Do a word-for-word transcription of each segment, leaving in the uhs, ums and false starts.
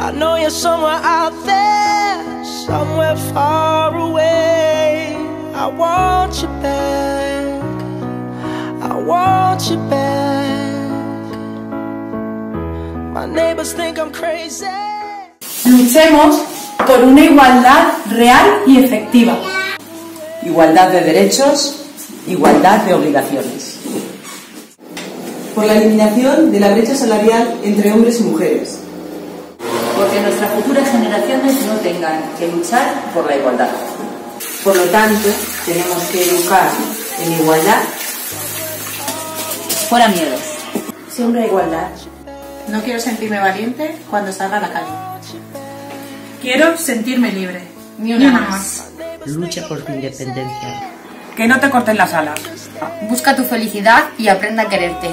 I know you're somewhere out there, somewhere far away. I want you back, I want you back. My neighbors think I'm crazy. Luchemos por una igualdad real y efectiva. Igualdad de derechos, igualdad de obligaciones. Por la eliminación de la brecha salarial entre hombres y mujeres. Porque nuestras futuras generaciones no tengan que luchar por la igualdad. Por lo tanto, tenemos que educar en igualdad. Fuera miedos. Siempre igualdad. No quiero sentirme valiente cuando salga a la calle. Quiero sentirme libre. Ni una más. Lucha por tu independencia. Que no te corten las alas. Busca tu felicidad y aprenda a quererte.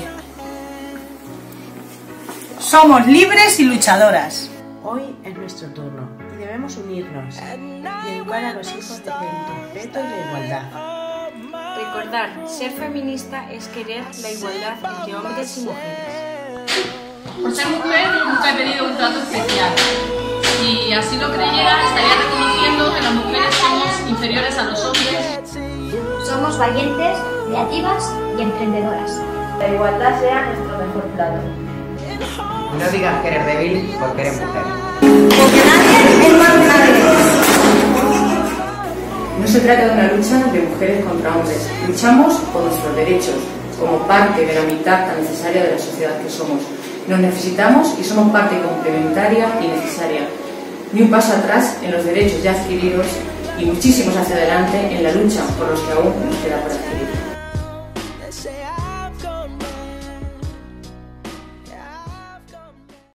Somos libres y luchadoras. Hoy es nuestro turno y debemos unirnos y educar a los hijos desde el respeto y la igualdad. Recordar, ser feminista es querer la igualdad entre hombres y mujeres. Por ser mujer nunca he pedido un trato especial. Si así lo creyera, estaría reconociendo que las mujeres somos inferiores a los hombres. Somos valientes, creativas y emprendedoras. La igualdad sea nuestro mejor plato. No digas que eres débil porque eres mujer. Porque nadie es más que nadie. No se trata de una lucha de mujeres contra hombres. Luchamos por nuestros derechos, como parte de la mitad tan necesaria de la sociedad que somos. Nos necesitamos y somos parte complementaria y necesaria. Ni un paso atrás en los derechos ya adquiridos y muchísimos hacia adelante en la lucha por los que aún nos queda por adquirir.